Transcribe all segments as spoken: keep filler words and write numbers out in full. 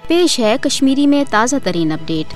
पेश है कश्मीरी में ताज़ा तरीन अपडेट।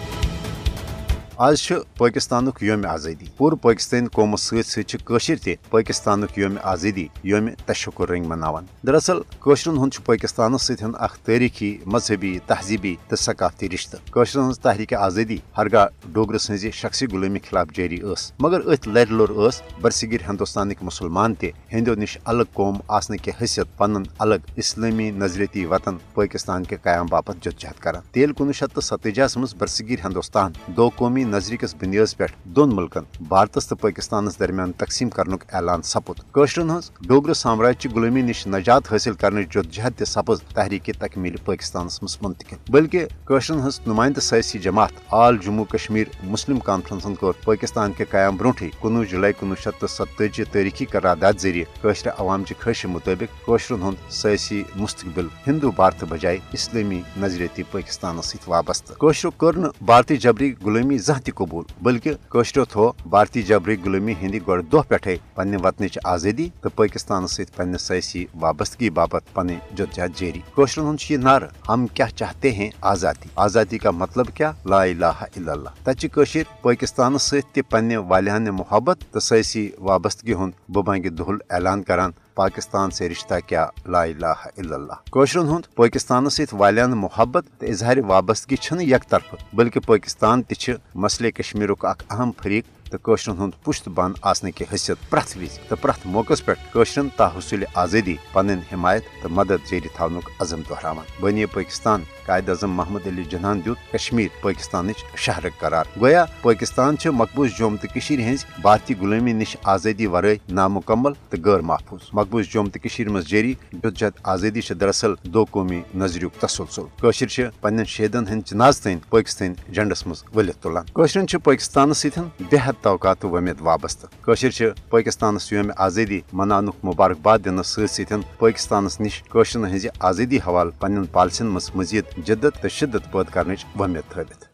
आज पाकिस्तान योम आज़ादी पूरे पाकिस्तान कौमों सशर ते पाकिस्तान योम आज़ादी योम तशक्कुर रंग मनावान। दरअसल कशरन हुंद पाकिस्तान सतन तारीखी मजहबी तहजीबी तो सकाफती रिश्ते। कशरन हज तहरीक आज़ादी हरगा डोगर सज शख्सी गुलामी खिलाफ जारी अस, मगर अत लर लोर अस बरसगीर हिंदुस्तान मुसलमान ते हिंदो निश अलग कौम आसने के हैसियत पन अलग इस्लामी नजरियती वतन पाकिस्तान के कयाम बापत जदोजहद कर। तेल कुन शत सतजास मज बरसगीर हिंदुस्तान दो कौमी नजरी किस बुनियाद पे दोन मुल्कन भारत तो पाकिस्तान दरमियान तकसीम करनुक ऐलान सपुद। कशरन हज डोगर साम्राज्य गुलामी निश नजात हासिल करने जदोजहद सपज तहरीक तकमील पाकिस्तान मज मुंतकिल, बल्कि कशरन हज नुमाइंद सियासी जमात आल जम्मू कश्मीर मुस्लिम कॉन्फ्रेंसन कोर पाकिस्तान के कयाम ब्रोठे कुनू जुलाई कुनू शत सत्ताजी तारीखी करारदाद जरिए कशर अवाम की ख्वाहिश मुताबिक कशरन हुंद सियासी मुस्तकबिल हिंदू भारत बजाय इस्लामी नजरियती पाकिस्तान सत वाबस्त। कशरो कर भारतीय जबरी गुलामी जह कबूल, बल्कि कशरो थो भारतीय जबरी गुलामी हिंदी गो दो पे पन्ने वतन आज़ादी तो पाकिस्तान सत सियासी वाबस्तगी बाबत पन जदोजहद जारी। कशरन हुंद यह नार हम क्या चाहते हैं आज़ादी, आज़ादी का मतलब क्या, ला इलाहा इल्लल्लाह। तच कशर पाकिस्तान सत पन्ने वालियान मोहब्बत तो सियासी वाबस्तगी हुंद बबांग दुहुल ऐलान करान पाकिस्तान से रिश्ता क्या, ला इलाहा इल्लल्लाह। कशरन हुंद पाकिस्तान सत वालियान मोहब्बत तो इजहार वाबस्तगी छन यक तरफ, बल्कि पाकिस्तान त मसले कश्मीरुक अख अहम फरीक तो कशरन हुंद पुश्त बन आसने की हैसियत प्रथ विज तो प्रथ मौकस पे कशरन ताहुसुल आज़ादी पन हिमायत तो मदद जारी थावनुक अज़म दोहरावान। बनी पाकिस्तान कायद अज़म मोहम्मद अली जिन्नान दियुत कश्मीर पाकिस्तान शहर करार। गोया पाकिस्तान मकबूज जोम तो हज भारतीय गुलामी निश आज़ादी वराई नामुकम्मल तो गैर महफूज। मकबूज जोम तो मज जारी जदोजहद आज़ादी दरअसल दो कौमी नजरियुक तसलसल। कशर पन्न शहीदन हंद जनाज तन पाकिस्तान झंडस मज वलित तुलान। कशरन पाकिस्तान सतन बेहद तवकात वमेद वाबस्त। कशर पाकिस्तान योम आज़ादी मनानुक मुबारकबाद दिन सतन पाकिस्तान निश कशरन हज आज़ादी हवाल पन्न पॉलिसियन मज मजीद जद्दत तो शिद्दत पैद करने वमेद थवित।